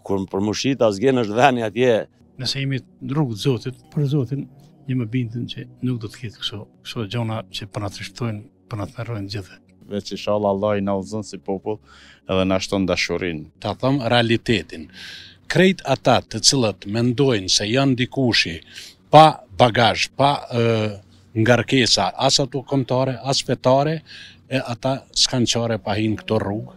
Kur për mushit asgjen është veni atje. Nëse jemi në rrugë të Zotit, për Zotin, jemi bindën që nuk do të ketë kështu gjona që për na trishtojnë, për na tmerrojnë gjithë. Veç inshallah Allah i na udhëzon si popull edhe na shton dashurinë. Ta them realitetin. Krejt ata të cilët mendojnë se janë dikushi pa bagazh, pa ngarkesa, as ato kombëtare, as fetare, e ata s'kan çare pa hinë këto rrugë.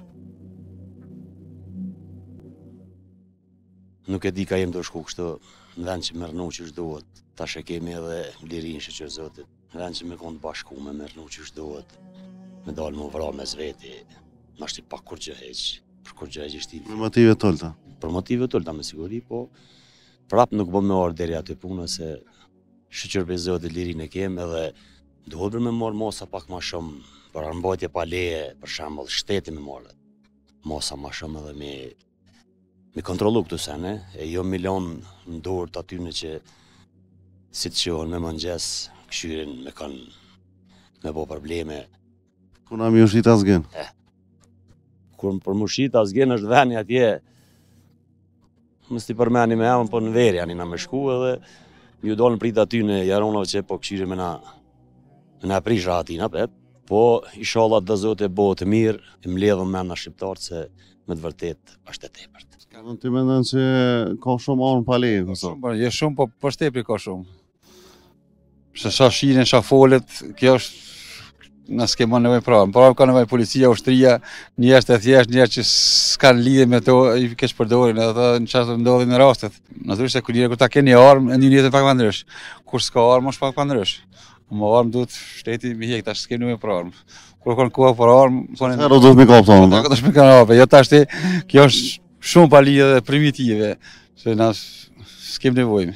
Nuk e di ka jem të shku kështu në vend që mërnu që shdohet. Tash e kemi edhe lirin shëqër Zotit. Në vend që me konë të bashku me mërnu që shdohet. Me dalë më vra me zveti. Ma shti pak kur gjë heq. Për kur gjë heq ishti. Për motive tolta? Për motive tolta me siguri, po prap nuk bëm me orë deri aty punë se shëqër për Zotit lirin e kem edhe duhet me morë mosa pak ma shumë për armbajtje pa leje, për shembull shteti me morë. Mosa ma shumë edhe me kontrolu këtu sene, e jo milion në dorë të atyne që si të qohën me mëngjes, këshyrin me kanë me bo probleme. Kuna mi ushit asgjen? Kur për mushit asgjen është veni atje, mës t'i përmeni me emën, po në veri janë i na me shku edhe ju dolën prit atyne jaronave që po këshyrin me na prish rahatina, po inshallah dhe Zotë e bo të mirë, e mbledhën me na shqiptarët se me të vërtet është e tepërt. Ti mendon që ka shumë armë pa leje në Kosovë? Jo shumë, po për shtepri ka shumë. Se sa shirin, sa folet, kjo është nësë kema nevoj pravë. Pravë ka nevoj policia, ushtria, njerës të thjesht, njerës që s'kanë lidhe me to, i kesh përdorin, edhe në qasë ndodhin në rastet. Natyrisht se kur ta keni armë, në një jetën pak pandrësh. Kur s'ka armë, është pak pandrësh. Më armë duhet shteti mi hek, tash s'kem nevoj për armë. Kur kanë koha për armë... Herë duhet mi kapë tonë? Do shmi kanë hape, jo tash ti, kjo është shumë pa lidhe dhe primitive, se na s'kem nevojme.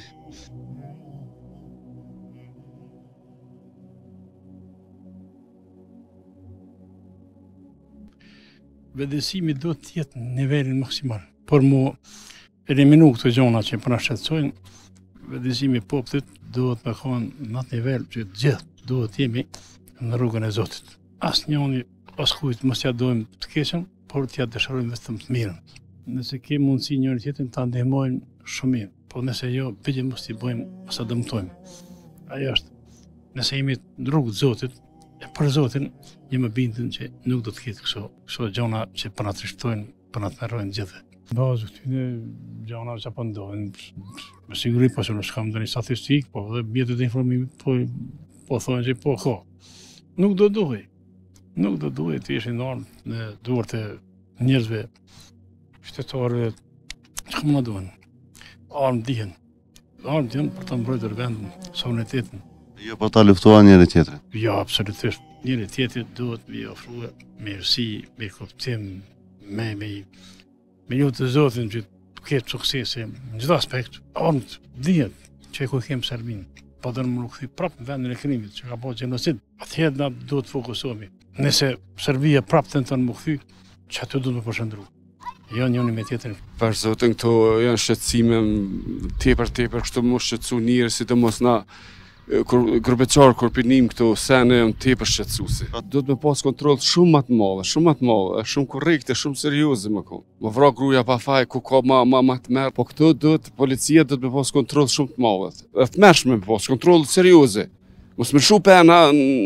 Vedësimi do të jetë në nivelin maksimal, por mu eliminu këto gjona që për na shqetësojnë, vedësimi popullit duhet me konë në atë nivel që gjithë duhet jemi në rrugën e Zotit. Asë njoni, as kujt mos t'ja dojmë të keqen, por t'ja dëshirojmë vetëm të mirën. Nëse ke mundësi njëri tjetrin ta ndihmojmë shumë mirë, po nëse jo, bëjë mos t'i bëjmë ose dëmtojmë. Ajo është. Nëse jemi në rrugë të Zotit, e për Zotin, jemi bindën që nuk do të ketë kështu gjona që për na trishtojnë, për na tmerrojnë gjithë. Bazë këtyne gjona që po ndodhin, me siguri po që nuk kam ndonjë statistikë, po dhe mjetet e informimit po thonë që po ka. Nuk do duhej të ishin armë në duart e njerëzve qytetarë që më në duhen. Armë dihen për të mbrojtur vendin, sovranitetin. Jo për ta luftuar njëri tjetrin? Jo, absolutisht. Njëri tjetrit duhet me ofruar mirësi, me kuptim, me një të Zotin që të ketë suksese në gjithë aspekt. Armët dihen që ku kem Serbinë, po do më rukëthi prapë në vendin e krimit që ka po gjenocid. Atëherë na duhet të fokusohemi. Nëse Serbia prapë tenton më kthy, që aty duhet me përshëndru. Jo njëri me tjetrin. Për Zotin këto janë shqetësime tepër kështu më shqetësu njerëz, sidomos na grupeqar kur pinim këto sene janë tepër shqetësuesi. Duhet me pas kontroll shumë më të madh, shumë korrekte, shumë serioze më kon. Më vra gruaja pa faj ku ka më të merr, po këto duhet policia duhet me pas kontroll shumë të madh. Të mërshme me pas kontroll serioze. Mos më shu pena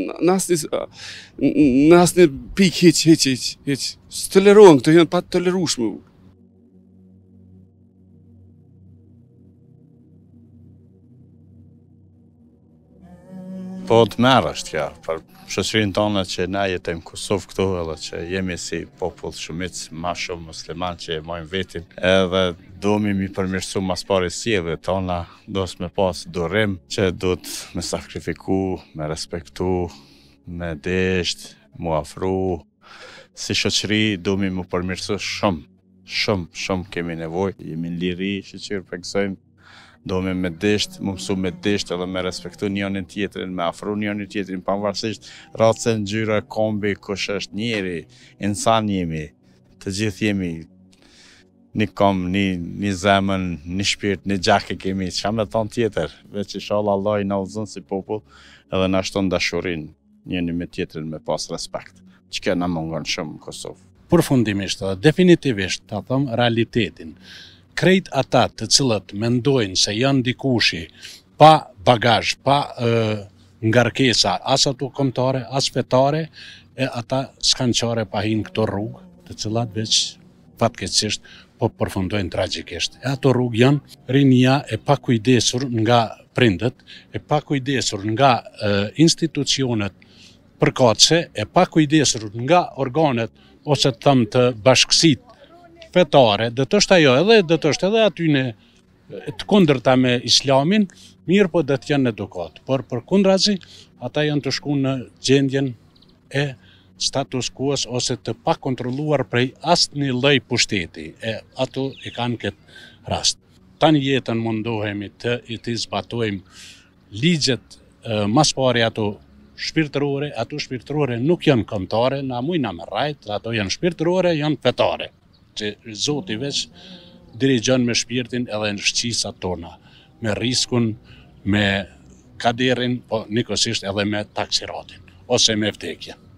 në asnjë pikë hiç. S'tolerohen, këto janë pa të tolerueshme. Po të merë është kjo, për shoqërinë tonë që na jetojmë Kosovë këtu edhe që jemi si popull shumic ma shumë musliman që e mojnë vetin edhe domi mi përmirësu mas pari sjellje tona, do s'me pas durim që do të me sakrifiku, me respektu, me desht, mu afru, si shoqëri domi mu përmirësu shumë kemi nevoj, jemi në liri, shqyr përgësojmë, do me desht, më mësu me desht edhe me respektu njënin tjetrin, me afru njënin tjetrin, pavarësisht racë ngjyra, kombi, kush është njeri, insan jemi, të gjithë jemi një kom, një zemën, një shpirt, një gjak e kemi, që me thonë tjetër, veç inshallah Allah i na udhëzon si popull edhe na shton dashurin njëni me tjetrin me pas respekt, që kjo na mungon shumë në Kosovë. Përfundimisht, definitivisht, ta them realitetin. krejt ata të cilët mendojnë se janë dikushi pa bagazh, pa ngarkesa, as ato kombëtare, as fetare, e ata s'kan qare pa hinë këto rrugë, të cilat veç fatkeqësisht po përfundojnë tragjikisht. E ato rrugë janë rinia e pakujdesur nga prindët, e pakujdesur nga institucionet përkatëse, e pakujdesur nga organet ose të thëmë të bashkësitë fetare, dhe të është ajo edhe dhe të është edhe atyne të kundërta me islamin, mirë po dhe të janë edukat. Por për kundrazi, ata janë të shku në gjendjen e status quo ose të pa kontrolluar prej asë një lloj pushteti, e ato e kanë këtë rast. Tani jetën mundohemi të zbatojmë ligjet mas pari ato shpirtërore nuk janë kombëtare, na mujna me rajt, ato janë shpirtërore, janë fetare, që Zoti veç dirigjon me shpirtin edhe në shqisat tona, me riskun, me kaderin, po nikosisht edhe me taksiratin, ose me vdekjen.